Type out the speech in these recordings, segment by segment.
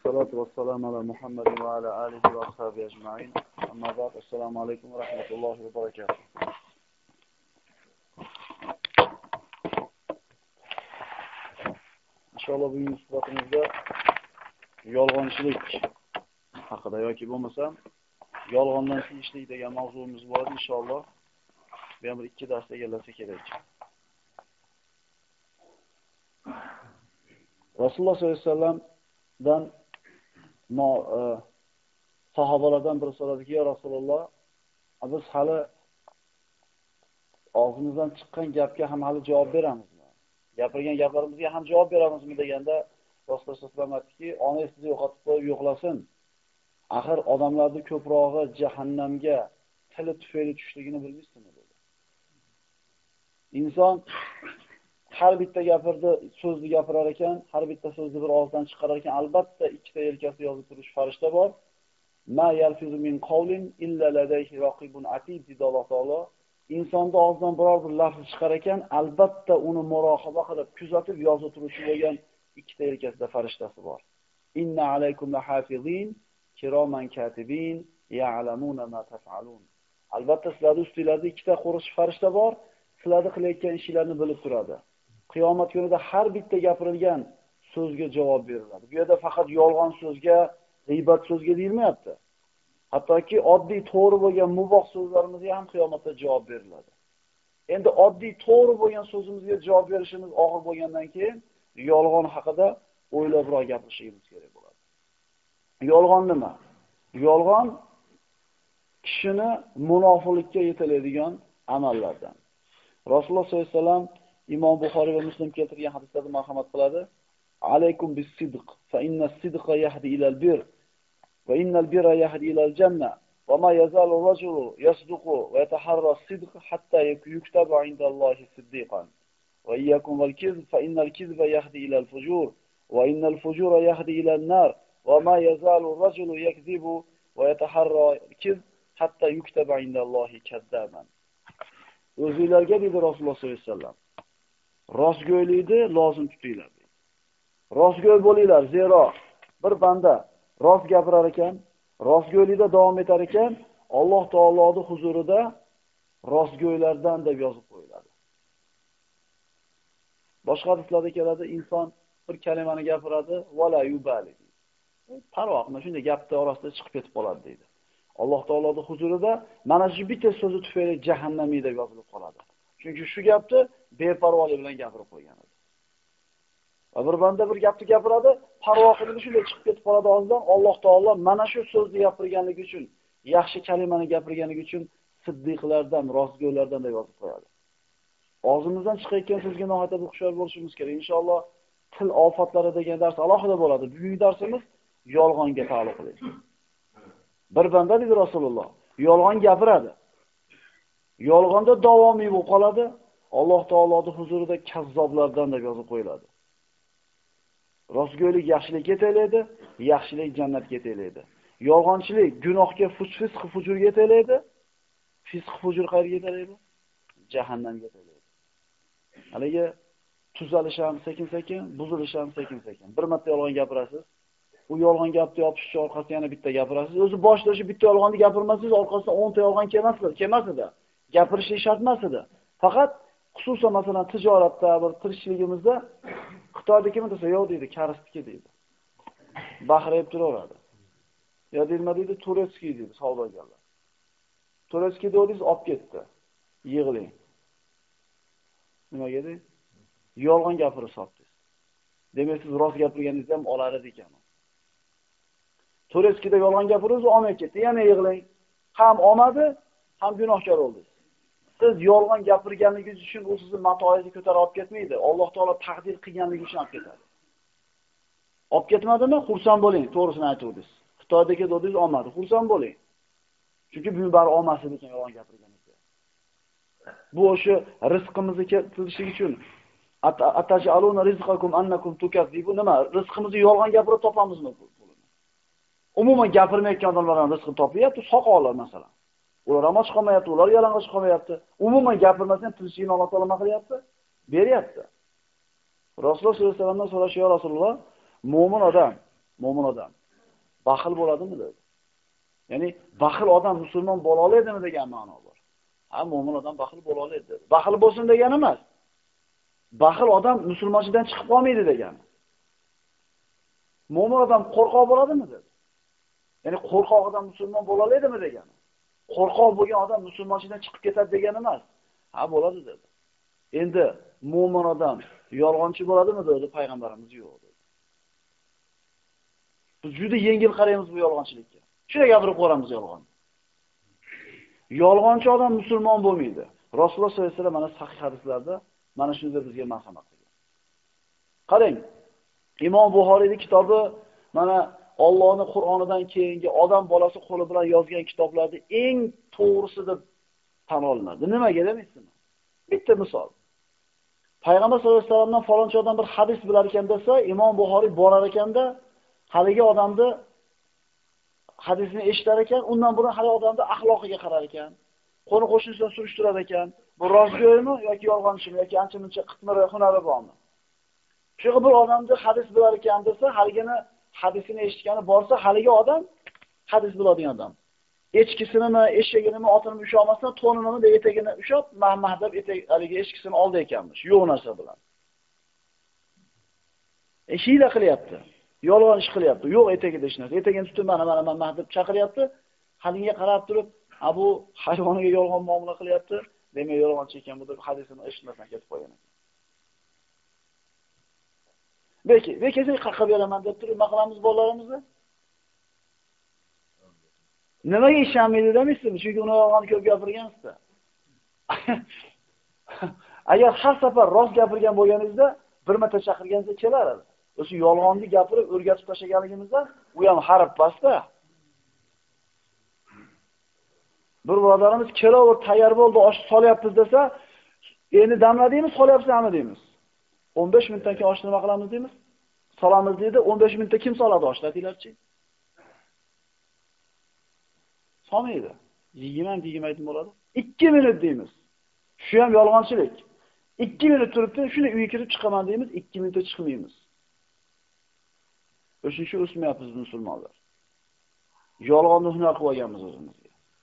والصلاة والسلام على محمد وعلى آله وأصحابه أجمعين. أما بعد السلام عليكم ورحمة الله وبركاته. İnşallah bugün suhbatimizda yolg'onchilik haqida yoki bo'lmasam yolg'ondan tiyishlik degan mavzuimiz bor. Inshaalloh bu ham bir 2 darsda egallasa kerak. Rasululloh sollallohu alayhi vasallamdan sahobalardan biri so'radiki, "Ya Rasululloh, biz hali og'zimizdan chiqqan gapga ham hali javob beramizmi? Gapirgan gaplarimizga ham javob beramizmi?" deganda Rasululloh sollallohu alayhi vasallam aytdiki, "Onangiz sizni yo'qotib qo'yib yo'qlasin. Axir odamlarning ko'prog'i jahannamga tili tufayli tushligini bilmaysizmi?" dedi. Inson har bitta so'zni gapirar ekan, har bitta so'zni bir og'izdan chiqarar ekan, albatta ikkita yelkasida yozib turish farishta bor. Ma yalfizu min qawlin illa ladayhi raqibun atid dedi Alloh taolo. Insonning og'zidan biror bir lafz chiqar ekan, albatta uni murohaba qilib, kuzatib yozib turishi bo'lgan ikkita yelkasida farishtasi bor. Inna alaykum lahafizin kiroman katibin ya'lamuna ma taf'alun. Albatta sizlarning ustingizda ikkita qo'riqchi farishta bor, sizlarning qilayotgan ishlarni bilib turadi. Qiyomat kunida har bitta gapirilgan so'zga javob beriladi. Bu yerda faqat yolg'on so'zga, g'iybat so'zga deyilmayapti. Hattoki oddiy to'g'ri bo'lgan muboh so'zlarimizga ham qiyomatda javob beriladi. Endi oddiy to'g'ri bo'lgan so'zimizga javob berishimiz og'ir bo'lgandan keyin yolg'on haqida o'ylabroq gapirishimiz kerak bo'ladi. Yolg'on nima? Yolg'on kishini munofiqlikka yetaladigan amallardan. Rasululloh sollallohu alayhi vasallam Imom Buxoriy va Muslim keltirgan hadislarda marhamat qiladi. Alaykum bis-sidq fa inna-s-sidqa yahdi ilal bir va innal birra yahdi ilal janna va ma yazalu ar-rajulu yasduqu va yataharra as-sidq hatta yuktaba 'indallohi siddiqan va iyyakum wal-kizb fa innal-kizba yahdi ilal fujur va innal-fujura yahdi ilal nar va ma yazalu ar-rajulu yakzibu va yataharra al-kizb hatta yuktaba 'indallohi kaddaban. O'zingizlarga dedi Rasululloh sollallohu alayhi vasallam, rostgo'ylikni lozim tutinglar. Rostgo'y bo'linglar, zero bir banda rost gapirar ekan, rostgo'ylikda davom etar ekan, Alloh taoloning huzurida rostgo'ylardan deb yozib qo'yiladi. Boshqa hadislarda keladi, inson bir kalimani gapiradi, wala yubali. Parvo qilma, shunday gapni orasida chiqib ketib qoladi deydi. Alloh taoloning huzurida mana shu bitta so'zi tufayli jahannamiy deb yozilib qoladi. Chunki shu gapni beparvolik bilan gapirib qo'ygan edi. Va bir banda bir gapni gapiradi, parvo qilib shunday chiqib ketib qoladi og'zidan. Alloh taolo mana shu so'zni gapirganligi uchun, yaxshi kalimani gapirganligi uchun siddiqlardan, rostgo'ylardan deb yozib qo'yadi. Og'zimizdan chiqayotgan so'zga nihoyatda xushyor bo'lishimiz kerak. Inshaalloh til ofatlari degan dars alohida bo'ladi. Bugungi darsimiz yolg'onga taalluqli. Bir banda dedi Rasululloh, yolg'on gapiradi. Yolg'onda davomiy bo'lib qoladi. Alloh taoloning huzurida kazzoblardan deb yozib qo'yiladi. Rostgo'ylik yaxshilikka yetelaydi, yaxshilik jannatga yetelaydi. Yolg'onchilik gunohga, fisq fujurga yetelaydi. Fisq fujur qayerga yetelaydi? Jahannamga yetelaydi. Haligi tuzalish ham sekin-sekin, buzilish ham sekin-sekin. Bir marta yolg'on gapirasiz, u yolg'on gapni yopish orqasidan yana bitta gapirasiz. O'zi boshida shu bitta yolg'onni gapirmasangiz, orqasidan 10 ta yolg'on kelmasdi. Gapirishlik shart emas edi. Faqat xususan masalan tijoratda, bir tirikchiligimizda Xitoyda kim desa, "Yo'q" deydi, "Karistiki" deydi. Baxrayib turaveradi. "Ya" nima deydi, "Turetskiy" deydi savdogarlar. "Turetskiy" deydiz, olib ketdi. Yig'ling. Nimaga deydi? Yolg'on gapirib sotdingiz. Demak, siz rost gapirganingizni ham olar ekan. Turetskiyda yolg'on gapirsangiz, olmay ketdi. Yana yig'ling. Ham olmadi, ham gunohkor bo'ldingiz. Siz yolg'on gapirganingiz uchun u sizni matoingizni ko'tarib olib ketmaydi. Alloh taolo taqdir qilganligi uchun olib ketadi. Olib ketmadimi? Xursand bo'ling, to'g'risini aytdingiz. Xitoydagi dedingiz, olmadi. Xursand bo'ling. Chunki bu bari olmasin ekan yolg'on gapirganingizda. Bu o'sha rizqimizni keltirish uchun atajaluna rizqakum annakum tukazzibu nima? Rizqimizni yolg'on gapirib topamizmi? Umuman gapirmayotgan odamlar ham rizqini topyapti, soqollar masalan. Ular ham och qolmayapti, ular yalang'och qolmayapti. Umuman gapirmasdan tilishini Alloh taolo nima qilyapti? Beryapti. Rasululloh sollallohu alayhi vasallamdan so'rash, "Ya Rasululloh, mo'min odam baxil bo'ladimi dedi. Ya'ni baxil odam musulmon bo'la oladimi degan ma'no bor. Ha, mo'min odam baxil bo'la oladi dedi. Baxil bo'lsin degani emas. Baxil odam musulmonchidan chiqib qolmaydi degani. Mo'min odam qo'rqoq bo'ladimi dedi. Ya'ni qo'rqoq odam musulmon bo'la oladimi degani. Qo'rqoq bo'lgan odam musulmonchidan chiqib ketadi degani emas. Ha, bo'ladi dedi. Endi mo'min odam yolg'onchi bo'ladimi dedi payg'ambarimiz yo'q dedi. Biz juda yengil qaraymiz bu yolg'onchilikka. Shunday gapirib qo'yamiz yolg'on. Yolg'onchi odam musulmon bo'lmaydi. Rasululloh sollallohu alayhi vasallam mana sahih hadislarda mana shunday bizga marhamat qilgan. Qarang, Imom Buxoriyning kitobi mana Allohning Qur'onidan keyingi odam bolasi qo'li bilan yozgan kitoblarda eng to'g'risi deb tan olinadi. Nimaga demaysizmi? Bitta misol. Payg'ambar sollallohu alayhi vasallamdan falonchi odam bir hadis bilar ekan desa, Imom Buxoriy borar ekanda, haligi odamni hadisini eshitar ekan, undan burun hali odamning axloqiga qarar ekan. Qo'ni-qo'shnisidan surishtirar ekan. Bu rostgo'ymi yoki yolg'onchimi yoki ancha-muncha qitmiri, hunari bormi? Shuning bir odamni hadis bilar ekan desa, haligini hadisini eshitgani borsa, haligi odam hadis biladigan odam. Echkisinimi, eshaginimi, otinimi usholmasdan, to'ninimi deb etagini ushab, mahmahdab haligi echkisini oldi ekanmish, yo'q narsa bilan. Hiyla qilyapti. Yolg'on ish qilyapti. Yo'q etagida hech narsa. Etagini tutib mana deb chaqiryapti. Haliga qarab turib, bu hayvoniga yolg'on muomala qilyapti. Demak, yolg'onchi ekan bu deb hadisini eshitmasdan ketib qolgan ekan. Bekasi qaqqa beraman deb turib, nima qilamiz bolalarimizni? Nimaga ishonmaydi demaysizmi? Chunki uni yolg'on ko'p gapirgansizda. Agar har safar rost gapirgan bo'lganingizda, bir marta chaqirganingizda kelaradi. O'sha yolg'onni gapirib o'rgatib tashlaganligimizda, u ham harf pastda. Bir birodarimiz kelavur tayyor bo'ldi, osh solyapmiz desa, endi damladingmi, solyapsanmi deymiz. 15 minutdan keyin oshni nima qilamiz deymiz? Solamiz deydi. 15 minutda kim soladi oshni deylarchi? Solmaydi. Yeyman bo'ladi. 2 minut deymiz. Shu ham yolg'onchilik. 2 minut turibdi, shuni uyga kirib chiqaman deymiz, 2 minutda chiqmaymiz. O'shincha o'smayapmiz musulmonlar. Yolg'onni hunar qilib olganmiz o'zimizga.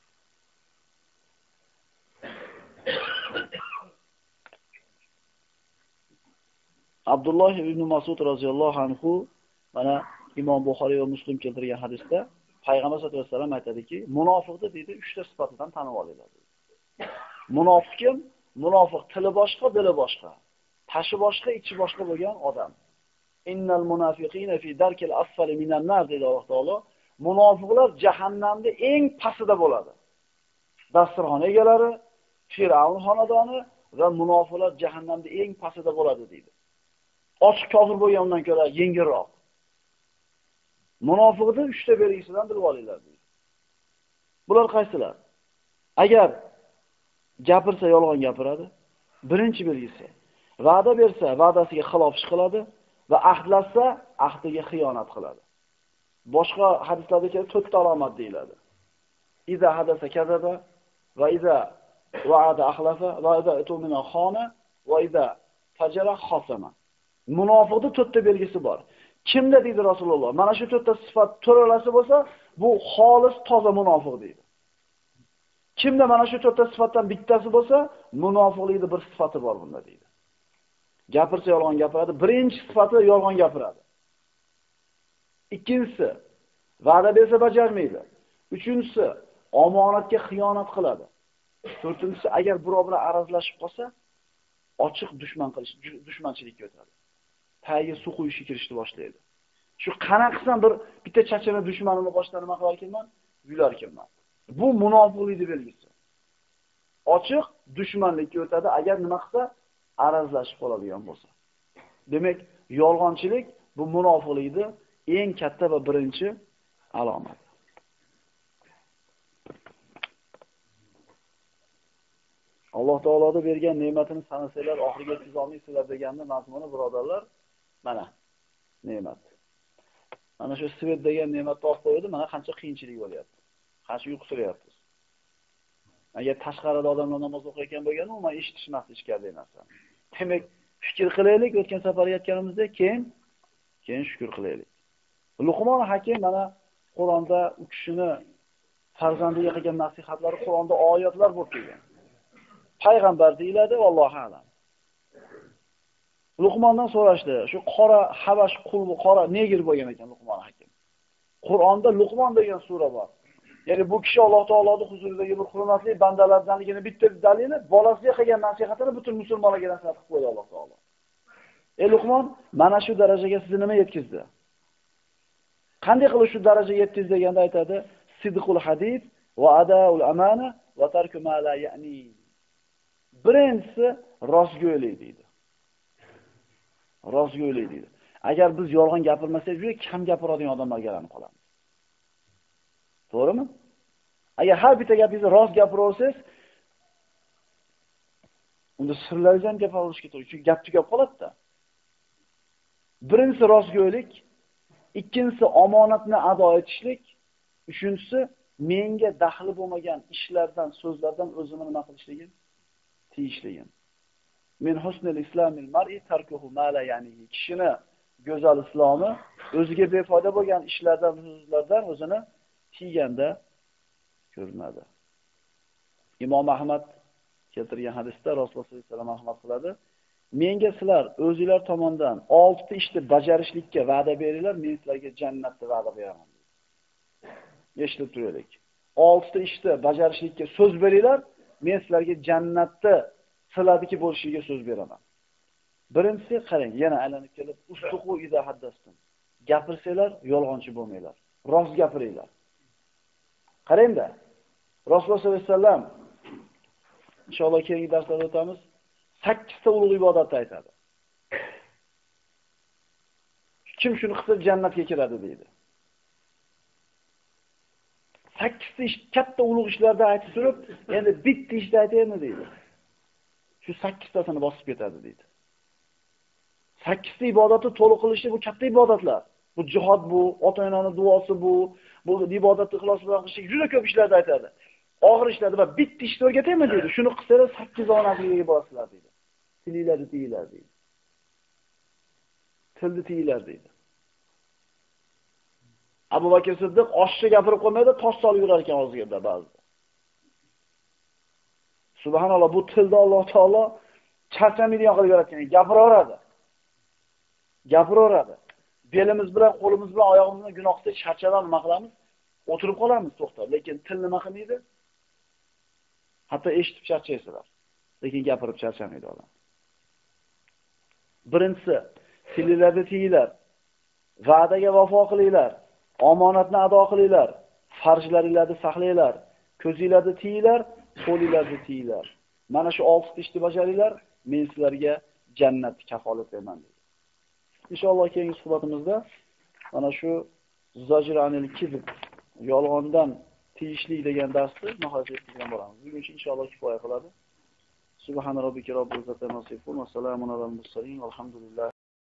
Abdulloh ibn Mas'ud roziyallohu anhu mana Imom Buxoriy va Muslim keltirgan hadisda Payg'ambar sollallohu alayhi vasallam aytadiki, munofiqni deydi 3 ta sifatidan tanib olinglar. Munofiq kim? Munofiq tili boshqa, dili boshqa. Tashi boshqa, ichi boshqa bo'lgan odam. Innal munafiqina fi darkil asfali minan nar dedi Alloh taolo. Munofiqlar jahannamda eng pastida bo'ladi. Dasturxon egalari, Fir'avn xonadoni va munofiqlar jahannamda eng pastida bo'ladi deydi. Ochiq kofir bo'lgandan ko'ra yengilroq. Munofiqni 3 ta belgisidan bilib olinglar deydi. Bular qaysilar? Agar gapirsa yolg'on gapiradi. Birinchi belgisi. Va'da bersa, va'dasiga xilof ish qiladi va ahdlashsa, ahdiga xiyonat qiladi. Boshqa hadislarda kelib 4 ta alomat deyiladi. Iza hadasa kazaba va iza wa'ada akhlafa va iza tumina khana va iza fajara khasama. Munofiqning 4 ta belgisi bor. Kimda deydi Rasululloh? Mana shu 4 ta sifat to'ralasi bo'lsa, bu xolis toza munofiq deydi. Kimda mana shu 4 ta sifatdan bittasi bo'lsa, munofiqlikning bir sifati bor bunda deydi. Gapirsa yolg'on gapiradi. Birinchi sifati yolg'on gapiradi. Ikkinchisi, va'da bersa bajarmaydi. Uchinchisi, omonatga xiyonat qiladi. To'rtinchisi, agar birov bilan arazlashib qolsa, ochiq dushmanchilikka o'tadi. Tagiga suv quyishga kirishni boshlaydi. Shu qanaqasidan bitta chachana dushmanini boshdan nima qilar ekanman? Yular ekanman. Bu munofiqlikning belgisi. Ochiq dushmanlikka o'tadi agar nima qilsa, arazlashib qoladigan bo'lsa. Demak, yolg'onchilik bu munofiqlikning eng katta va birinchi alomati. Alloh taoloning bergan ne'matini sanasanglar oxiriga yetkiza olmaysizlar deganni mazmuni birodarlar, mana ne'mat. Mana shu svet degan ne'matni olib qo'ydi, mana qancha qiyinchilik bo'lyapti. Qancha yuqtiryapmiz. Agar tashqarida odamlar namoz o'qiyotgan bo'lganda, umuman eshitishmas ichkarida narsa. Demak, fikr qilaylik, o'tgan safar aytganimizdek, keyin shukr qilaylik. Luqmon Hakim mana Qur'onda u kishini farzandiga qilgan nasihatlari Qur'onda oyatlar bo'lib kelgan. Payg'ambar deyiladi, vallohu a'lam. Luqmondan so'rashdi, shu qora Habash qul qora negr bo'lgan ekan Luqmon hakim. Qur'onda Luqmon degan sura bor. Ya'ni bu kishi Alloh taoloning huzuridagi bir hurmatli bandalardanligini bitta dalili, bolasiga qilgan nasihatini butun musulmonlarga nasihat qilib qo'ydi Alloh taolo. Luqmon, mana shu darajaga sizni nima yetkazdi? Qanday qilib shu darajaga yetkazdi deganda aytadi: sidqul hadid va adaul amana va tarku ma la ya'ni. Birinchisi rostgo'ylik deydi. Rostgo'ylik deydi. Agar biz yolg'on gapirmasak, juda kam gapiradigan odamlarga aylanib qolamiz. To'g'rimi? Agar har bitta gapingizni rost gapiraversangiz, unda sirlaringiz ham gapirilishga to'g'ri. Chunki gap tugab qoladi-da. Birinchisi rostgo'ylik, ikkinchisi omonatni ado etishlik, uchinchisi menga daxli bo'lmagan ishlardan, so'zlardan o'zimni nima qilishligim, tiyishligim. Men husnul islamil mar'i tarkuhu ma la ya'ni. Kishini go'zal islomi o'ziga befoyda bo'lgan ishlardan, so'zlardan o'zini tiyganda ko'rinadi. Imom Ahmad keltirgan hadisda Rasululloh sollallohu alayhi vasallam rahmat qiladi: menga sizlar o'zingizlar tomonidan 6 ta ishni bajarishlikka va'da beringlar, men sizlarga jannatni va'da beraman. Eshitib turaylik. 6 ta ishni bajarishlikka so'z beringlar, men sizlarga jannatni sizlarniki bo'lishiga so'z beraman. Birinchisi qarang, yana aylanib kelib, ustuqu iza haddastum. Gapirsanglar, yolg'onchi bo'lmanglar. Rost gapiringlar. Qarangda. Rasululloh sollallohu alayhi vasallam inshaalloh keyingi darslarda o'tamiz. 8 ta ulug' ibodatni aytadi. Kim shuni qilsa jannatga kiradi deydi. 8 ta ish, katta ulug' ishlarda aytib turib, endi bitta ishni aytaymi deydi. Shu 8 tasini bosib ketadi deydi. 8 ta ibodatni to'liq qilishni bu katta ibodatlar. Bu jihad bu, ota-onaning duosi bu ibodatni ixlos bilan qilishlik juda ko'p ishlarda aytadi. Og'ir ishlarda va bitta ishni o'rgataymi deydi. Shuni qilsanglar 8 onapligiga borasizlar deydi. Tilinglarni tiyinglar deydi. Tilni tiyinglar deydi. Abu Bakr Siddiq oshcha gapirib qo'ymaydi, tosh solib yurar ekan o'ziga ba'zida. Subhanalloh, bu tilda Alloh taolo charchamaydigan qilib yaratgan, gapiraveradi. Gapiraveradi. Belimiz bilan, qo'limiz bilan, oyog'imiz bilan gunohda charchadan nima qilamiz? O'tirib qolamiz to'xtab, lekin til nima qilmaydi? Hatto eshitib charchaysizlar, lekin gapirib charchamaydi odam. Birinchisi, tilinglarni tiyinglar, va'daga vafo qilinglar, omonatni ado qilinglar, farjlaringlarni saqlanglar, ko'zinglarni tiyinglar, qo'linglarni tiyinglar. Mana shu 6 ta ishni bajaringlar, men sizlarga jannatni kafolat beraman dedi. Inshaalloh keyingi suhbatimizda mana shu zajranil kizb, yolg'ondan tiyishlik degan darsni nihoyat yetkazgan bo'lamiz. Bugun inshaalloh kifoya qiladi. Subhana robbika robbil izzati amma yasifun va salamun alal mursalin. Alhamdulillah.